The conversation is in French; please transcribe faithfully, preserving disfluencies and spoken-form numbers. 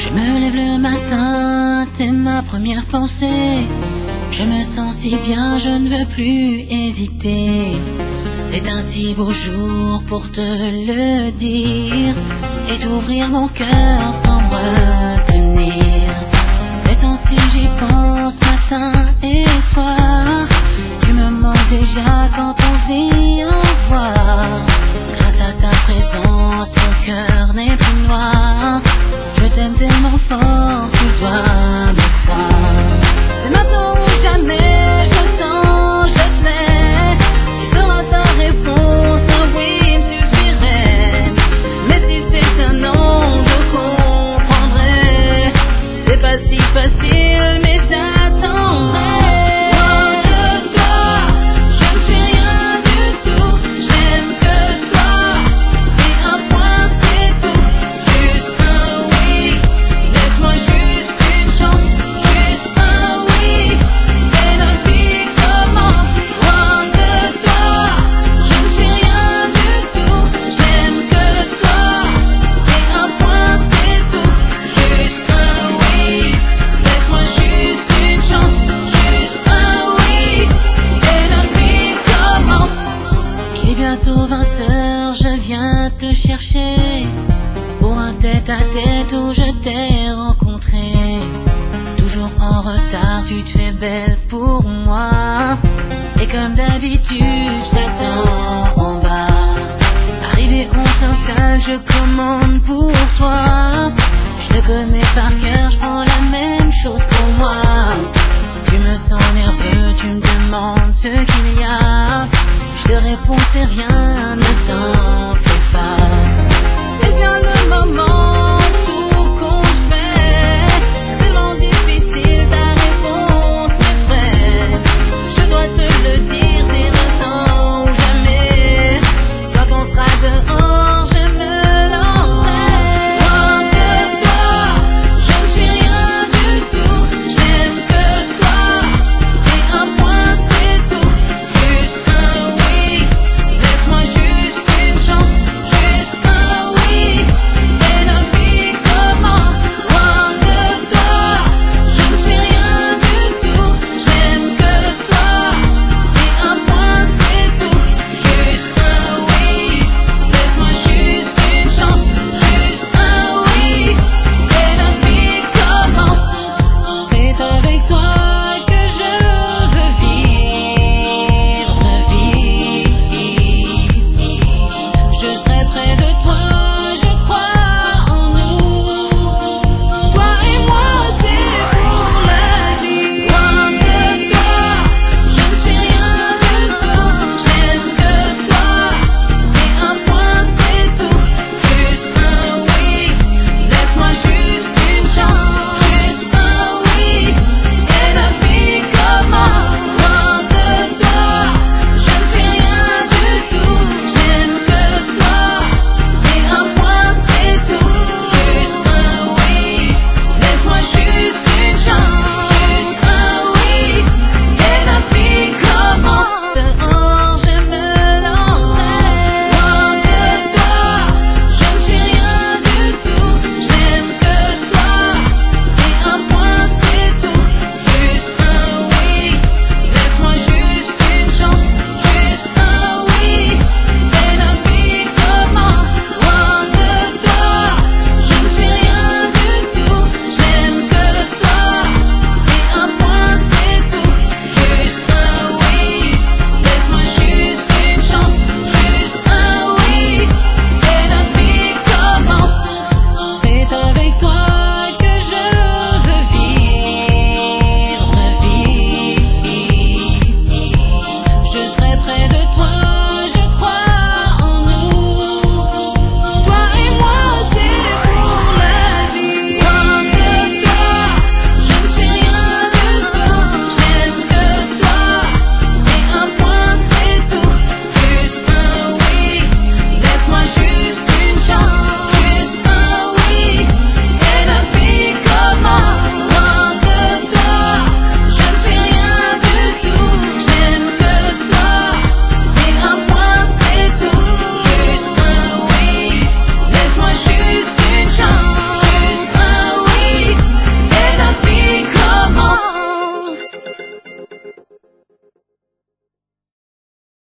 Je me lève le matin, t'es ma première pensée. Je me sens si bien, je ne veux plus hésiter. C'est un si beau jour pour te le dire et d'ouvrir mon cœur sans me retenir. Ces temps-ci j'y pense matin et soir. Tu me manques déjà quand on se dit au revoir. Grâce à ta présence, mon cœur n'est plus noir. Je t'aime tellement fort, tu dois me croire. C'est maintenant ou jamais, je le sens, je le sais. Et sera ta réponse, un oui me suffirait. Mais si c'est un non, je comprendrai. C'est pas si facile, mais j'attendrai. Bientôt vingt heures, je viens te chercher pour un tête-à-tête où je t'ai rencontré. Toujours en retard, tu te fais belle pour moi. Et comme d'habitude, j'attends en bas. Arrivé, on s'installe, je commande pour toi. Je te connais par cœur, je prends la même chose pour moi. Tu me sens nerveux, tu me demandes ce qu'il y a. Je te réponds c'est rien, ne t'en fais pas.